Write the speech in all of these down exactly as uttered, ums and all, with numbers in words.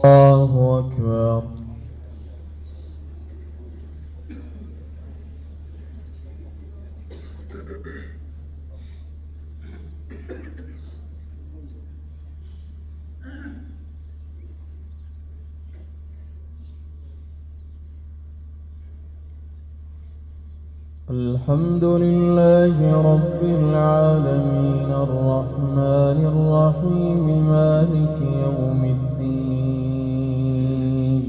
الله أكبر. الحمد لله رب العالمين الرحمن الرحيم مالك يوم الدين.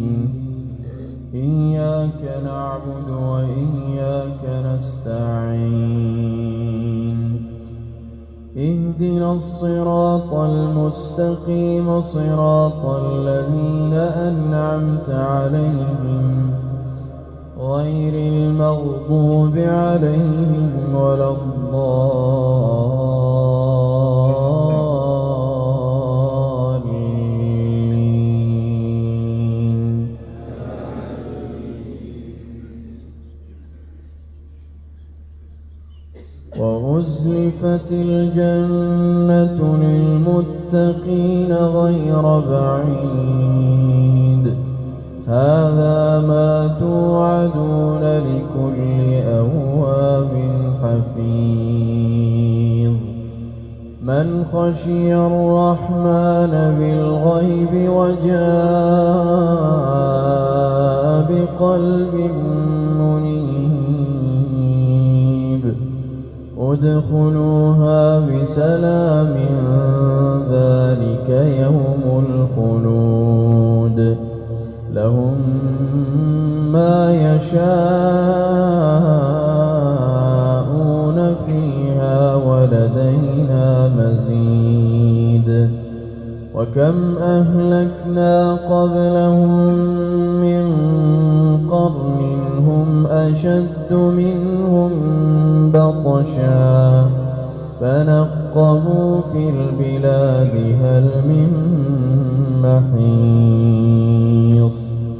إياك نعبد وإياك نستعين. اهدنا الصراط المستقيم صراط الذين أنعمت عليهم غير المغضوب عليهم ولا الضالين. وأزلفت الجنة للمتقين غير بعيد. هذا ما توعدون لكل أواب حفيظ. من خشي الرحمن بالغيب وجاء بقلب منيب ادخلوها بسلام ذلك يوم الخلود. لهم ما يشاءون فيها ولدينا مزيد. وكم أهلكنا قبلهم من قرن هم أشد منهم بطشا فنقبوا في البلاد هل من محيص.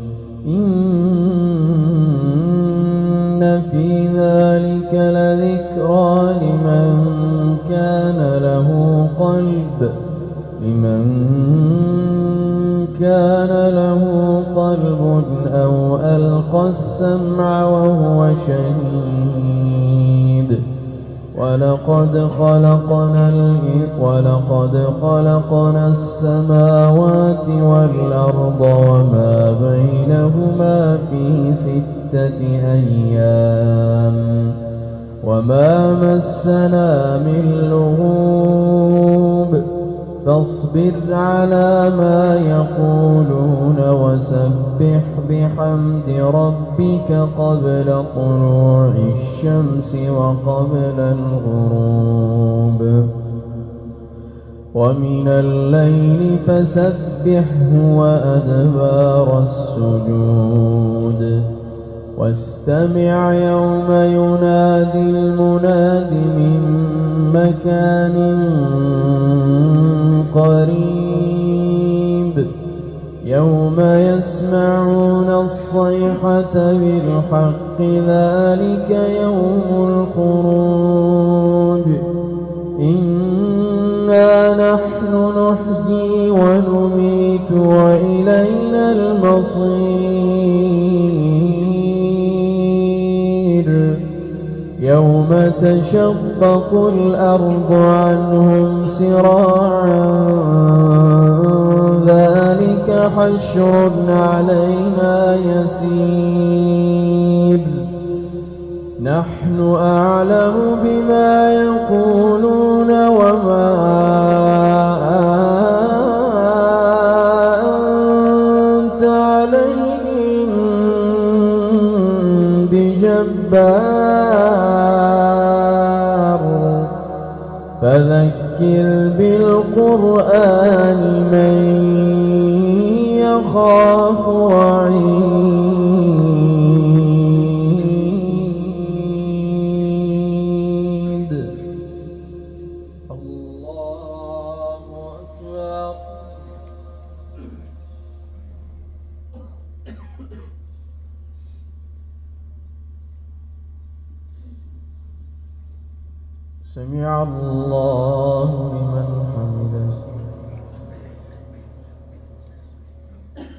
إن في ذلك لذكرى لمن كان له قلب لمن كان له قلب أو ألقى السمع وهو شهيد. ولقد خلقنا ولقد خلقنا السماوات والأرض وما بينهما في ستة أيام وما مسنا من لغوب. فاصبر على ما يقولون وسبح بحمد ربك قبل طلوع الشمس وقبل الغروب ومن الليل فسبحه وأدبار السجود. واستمع يوم ينادي المناد من مكان قريب. يوم يسمعون الصيحة بالحق ذلك يوم الخروج. إنا نحن نحيي ونميت وإلينا المصير. يوم تشقق الأرض عنهم سراعا ذلك حشر علينا يسير. نحن أعلم بما يقولون وما أنت عليهم بجبار. فذكر بالقرآن من يخاف وعيد. الله أكبر. سمع الله لمن حمده.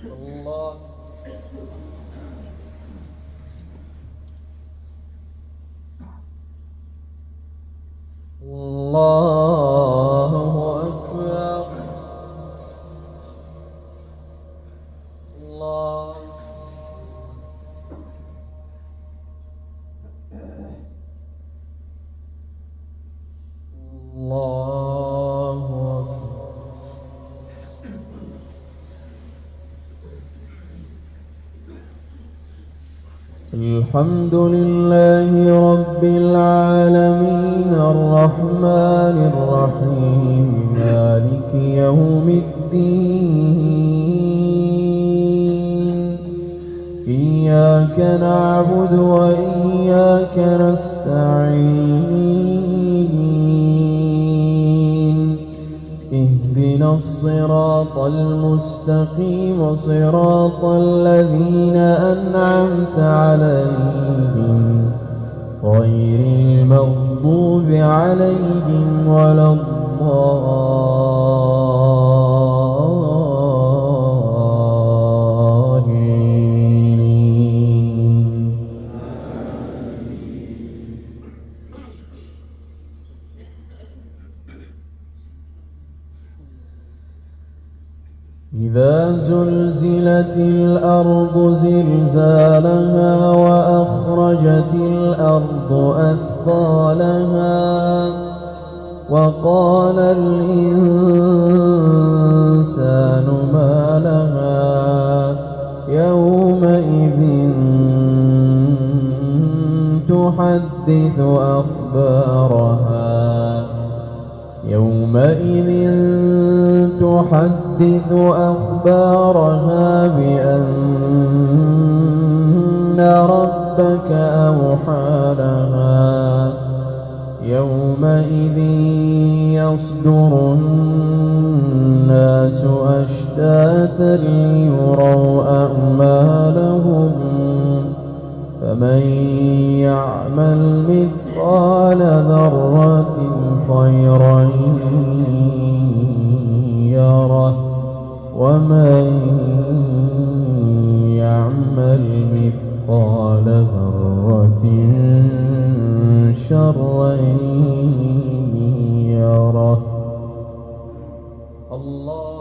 الحمد لله رب العالمين الرحمن الرحيم مالك يوم الدين إياك نعبد وإياك نستعين اهدنا الصراط المستقيم صراط الذين أنعمت عليهم غير المغضوب عليهم ولا الضالين. إذا زلزلت الأرض زلزالها وأخرجت الأرض أثقالها وقال الإنسان ما لها يومئذ تحدث أخبارها يومئذ تحدث أخبارها بأن ربك أوحى لها يومئذ يصدر الناس أشتاتا ليروا أعمالهم فمن يعمل مثقال ذرة خيرا يره ومن يعمل مثقال ذرة شرا يره. الله